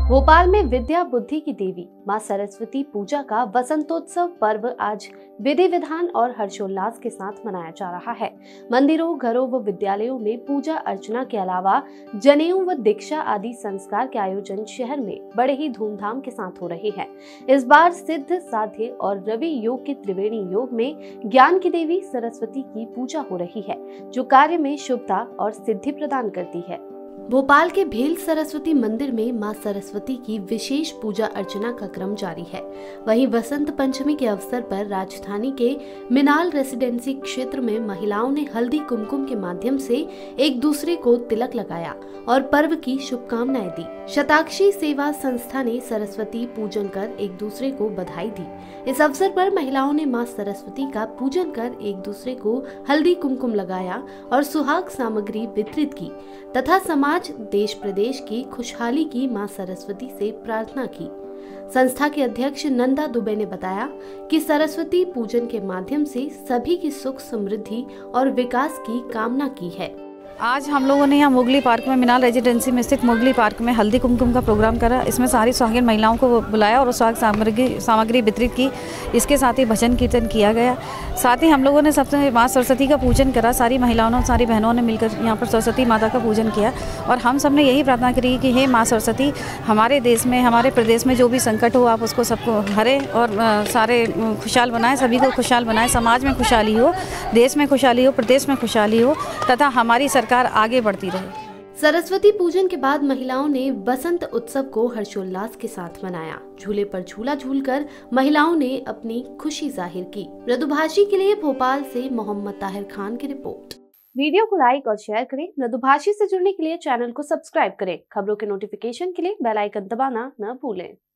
भोपाल में विद्या बुद्धि की देवी मां सरस्वती पूजा का वसंतोत्सव पर्व आज विधि विधान और हर्षोल्लास के साथ मनाया जा रहा है। मंदिरों, घरों व विद्यालयों में पूजा अर्चना के अलावा जनेऊ व दीक्षा आदि संस्कार के आयोजन शहर में बड़े ही धूमधाम के साथ हो रहे हैं। इस बार सिद्ध, साध्य और रवि योग के त्रिवेणी योग में ज्ञान की देवी सरस्वती की पूजा हो रही है, जो कार्य में शुभता और सिद्धि प्रदान करती है। भोपाल के भेल सरस्वती मंदिर में मां सरस्वती की विशेष पूजा अर्चना का क्रम जारी है। वहीं वसंत पंचमी के अवसर पर राजधानी के मिनाल रेसिडेंसी क्षेत्र में महिलाओं ने हल्दी कुमकुम के माध्यम से एक दूसरे को तिलक लगाया और पर्व की शुभकामनाएं दी। शताक्षी सेवा संस्था ने सरस्वती पूजन कर एक दूसरे को बधाई दी। इस अवसर पर महिलाओं ने मां सरस्वती का पूजन कर एक दूसरे को हल्दी कुमकुम लगाया और सुहाग सामग्री वितरित की तथा समाज, देश प्रदेश की खुशहाली की मां सरस्वती से प्रार्थना की। संस्था के अध्यक्ष नंदा दुबे ने बताया कि सरस्वती पूजन के माध्यम से सभी की सुख, समृद्धि और विकास की कामना की है। आज हम लोगों ने यहाँ मुगली पार्क में, मिनाल रेजिडेंसी में स्थित मुगली पार्क में हल्दी कुमकुम का प्रोग्राम करा। इसमें सारी सुहागिन महिलाओं को बुलाया और सुहाग सामग्री वितरित की। इसके साथ ही भजन कीर्तन किया गया। साथ ही हम लोगों ने सबसे माँ सरस्वती का पूजन करा। सारी महिलाओं ने, सारी बहनों ने मिलकर यहाँ पर सरस्वती माता का पूजन किया और हम सब ने यही प्रार्थना करी कि हे माँ सरस्वती, हमारे देश में, हमारे प्रदेश में जो भी संकट हो, आप उसको सबको हरे और सारे खुशहाल बनाएं, सभी को खुशहाल बनाएं, समाज में खुशहाली हो, देश में खुशहाली हो, प्रदेश में खुशहाली हो तथा हमारी सरकार आगे बढ़ती रहे। सरस्वती पूजन के बाद महिलाओं ने वसंत उत्सव को हर्षोल्लास के साथ मनाया। झूले पर झूला झूलकर महिलाओं ने अपनी खुशी जाहिर की। मृदुभाषी के लिए भोपाल से मोहम्मद ताहिर खान की रिपोर्ट। वीडियो को लाइक और शेयर करें। मृदुभाषी से जुड़ने के लिए चैनल को सब्सक्राइब करें। खबरों के नोटिफिकेशन के लिए बेल आइकन दबाना न भूलें।